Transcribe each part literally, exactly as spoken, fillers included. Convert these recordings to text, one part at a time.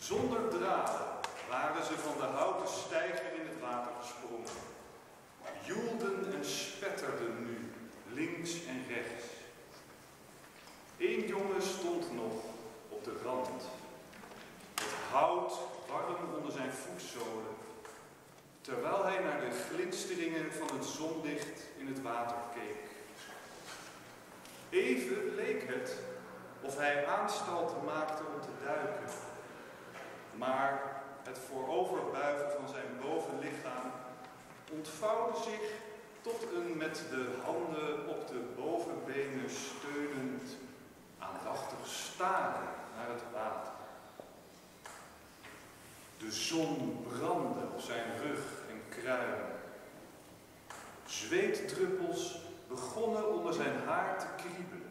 Zonder draden waren ze van de houten steiger in het water gesprongen. Joelden en spetterden nu, links en rechts. Eén jongen stond nog op de rand. Het hout warm onder zijn voetzolen, terwijl hij naar de glinsteringen van het zonlicht in het water keek. Even leek het of hij aanstalten maakte om te duiken, maar het vooroverbuigen van zijn bovenlichaam ontvouwde zich tot een met de handen op de bovenbenen steunend, aandachtig staren naar het water. De zon brandde op zijn rug en kruin. Zweetdruppels begonnen onder zijn haar te kriebelen.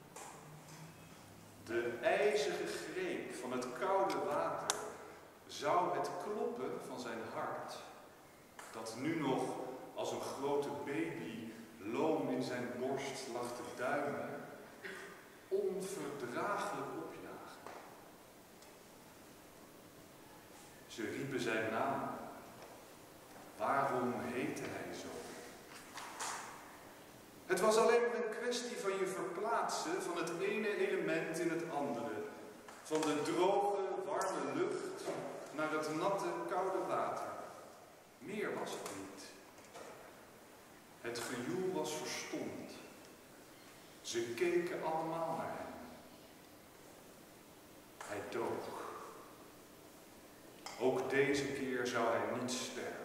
De ijzige greep van het koude water zou het kloppen van zijn hart, dat nu nog als een grote baby loom in zijn borst lag te duimen, onverdraaglijk opjagen. Ze riepen zijn naam. Waarom heette hij zo? Het was alleen maar een kwestie van je verplaatsen van het ene element in het andere. Van de droge, warme lucht naar het natte, koude water. Meer was het niet. Het gejoel was verstomd. Ze keken allemaal naar hem. Hij dook. Ook deze keer zou hij niet sterven.